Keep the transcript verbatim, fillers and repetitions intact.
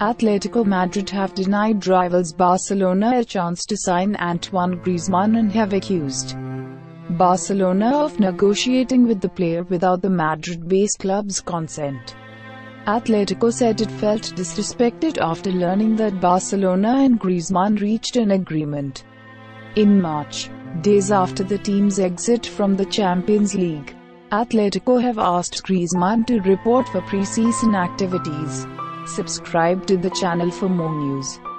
Atletico Madrid have denied rivals Barcelona a chance to sign Antoine Griezmann and have accused Barcelona of negotiating with the player without the Madrid-based club's consent. Atletico said it felt disrespected after learning that Barcelona and Griezmann reached an agreement in March, days after the team's exit from the Champions League. Atletico have asked Griezmann to report for pre-season activities. Subscribe to the channel for more news.